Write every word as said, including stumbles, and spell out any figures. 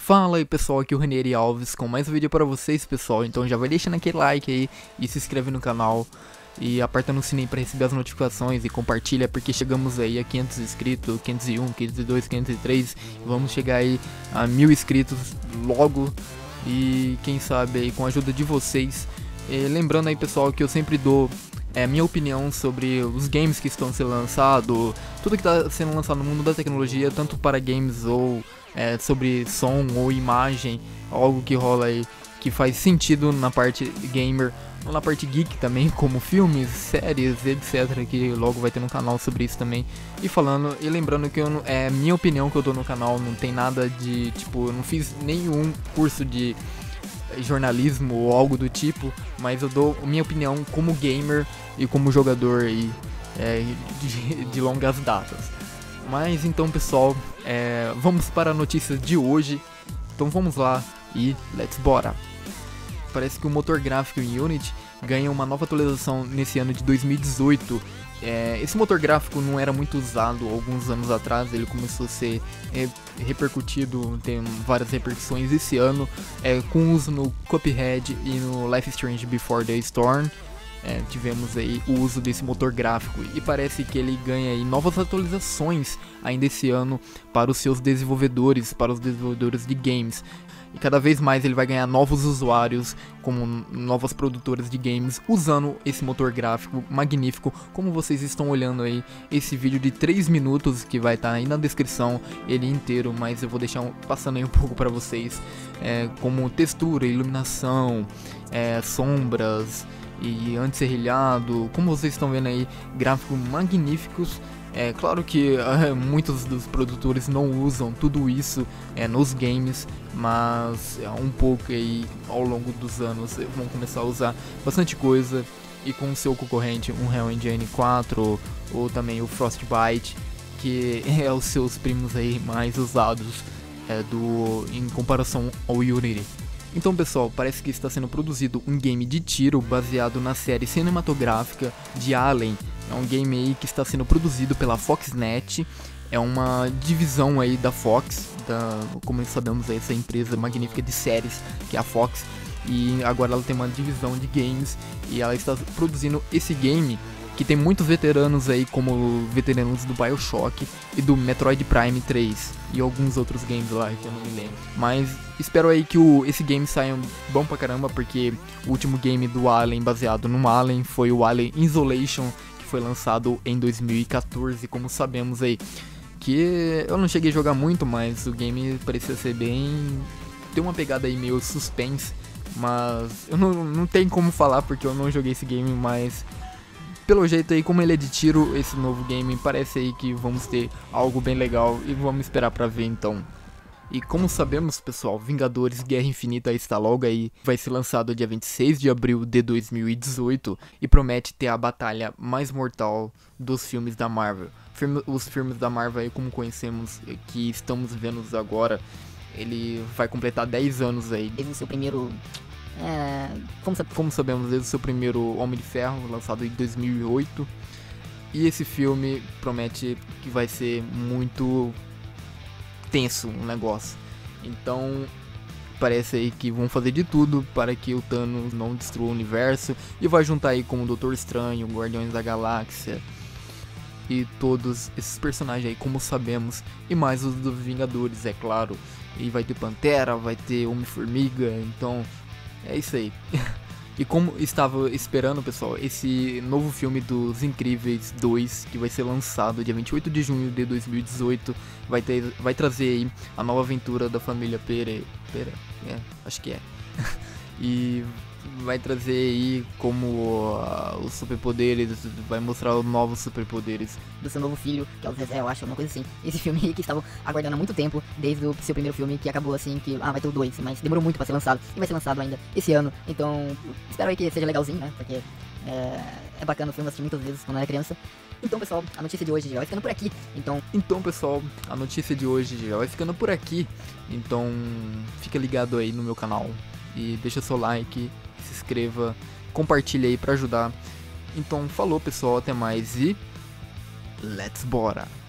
Fala aí pessoal, aqui é o Ranieri Alves com mais um vídeo para vocês pessoal. Então já vai deixando aquele like aí e se inscreve no canal e aperta no sininho para receber as notificações e compartilha, porque chegamos aí a quinhentos inscritos, quinhentos e um, quinhentos e dois, quinhentos e três, vamos chegar aí a mil inscritos logo e quem sabe aí com a ajuda de vocês. E lembrando aí pessoal que eu sempre dou é, minha opinião sobre os games que estão sendo lançados, tudo que está sendo lançado no mundo da tecnologia, tanto para games ou é, sobre som ou imagem, algo que rola aí que faz sentido na parte gamer ou na parte geek também, como filmes, séries, etc, que logo vai ter no canal sobre isso também. E falando e lembrando que eu não, é minha opinião que eu dou no canal, não tem nada de tipo, eu não fiz nenhum curso de jornalismo ou algo do tipo, mas eu dou minha opinião como gamer e como jogador e, é, de, de longas datas. Mas então pessoal, é, vamos para a notícia de hoje, então vamos lá e let's bora! Parece que o motor gráfico em Unity ganha uma nova atualização nesse ano de dois mil e dezoito. É, esse motor gráfico não era muito usado alguns anos atrás, ele começou a ser é, repercutido, tem várias repercussões esse ano, é, com uso no Cuphead e no Life is Strange Before the Storm. É, tivemos aí o uso desse motor gráfico e parece que ele ganha aí novas atualizações ainda esse ano para os seus desenvolvedores, para os desenvolvedores de games. E cada vez mais ele vai ganhar novos usuários, como novas produtoras de games, usando esse motor gráfico magnífico, como vocês estão olhando aí, esse vídeo de três minutos que vai estar aí na descrição, ele inteiro, mas eu vou deixar um, passando aí um pouco para vocês, é, como textura, iluminação, é, sombras e anti-serrilhado, como vocês estão vendo aí, gráficos magníficos. É claro que é, muitos dos produtores não usam tudo isso é, nos games, mas é, um pouco aí ao longo dos anos vão começar a usar bastante coisa, e com o seu concorrente, um Unreal Engine quatro ou, ou também o Frostbite, que é os seus primos aí mais usados é, do, em comparação ao Unity. Então pessoal, parece que está sendo produzido um game de tiro baseado na série cinematográfica de Alien. É um game aí que está sendo produzido pela Foxnet, é uma divisão aí da Fox, da, como sabemos aí, essa empresa magnífica de séries que é a Fox, e agora ela tem uma divisão de games e ela está produzindo esse game que tem muitos veteranos aí, como veteranos do BioShock e do Metroid Prime três e alguns outros games lá que eu não me lembro. Mas espero aí que o, esse game saia bom pra caramba, porque o último game do Alien baseado no Alien foi o Alien Isolation, que foi lançado em dois mil e quatorze, como sabemos aí. Que eu não cheguei a jogar muito, mas o game parecia ser bem... tem uma pegada aí meio suspense, mas eu não, não tenho como falar porque eu não joguei esse game, mas... pelo jeito aí, como ele é de tiro, esse novo game, parece aí que vamos ter algo bem legal e vamos esperar pra ver então. E como sabemos pessoal, Vingadores Guerra Infinita está logo aí, vai ser lançado dia vinte e seis de abril de dois mil e dezoito e promete ter a batalha mais mortal dos filmes da Marvel. Os filmes da Marvel aí, como conhecemos, que estamos vendo agora, ele vai completar dez anos aí. Desde o seu primeiro... É, como, como sabemos, desde o seu primeiro Homem de Ferro, lançado em dois mil e oito. E esse filme promete que vai ser muito tenso o negócio. Então parece aí que vão fazer de tudo para que o Thanos não destrua o universo. E vai juntar aí com o Doutor Estranho, Guardiões da Galáxia e todos esses personagens aí, como sabemos. E mais os dos Vingadores, é claro. E vai ter Pantera, vai ter Homem-Formiga, então... é isso aí. E como estava esperando, pessoal, esse novo filme dos Incríveis dois, que vai ser lançado dia vinte e oito de junho de dois mil e dezoito, vai, ter, vai trazer aí a nova aventura da família Pera, Pera, é, acho que é. E vai trazer aí como uh, os superpoderes, vai mostrar os novos superpoderes do seu novo filho, que é o Zezé, eu acho, uma coisa assim. Esse filme que estavam aguardando há muito tempo, desde o seu primeiro filme, que acabou assim, que, ah, vai ter o dois, mas demorou muito pra ser lançado, e vai ser lançado ainda esse ano, então espero aí que seja legalzinho, né, porque é, é bacana o filme, assisti muitas vezes quando eu era criança. Então pessoal, a notícia de hoje já vai ficando por aqui, então... Então pessoal, a notícia de hoje já vai ficando por aqui, então fica ligado aí no meu canal, e deixa seu like, se inscreva, compartilha aí pra ajudar. Então falou pessoal, até mais e let's bora!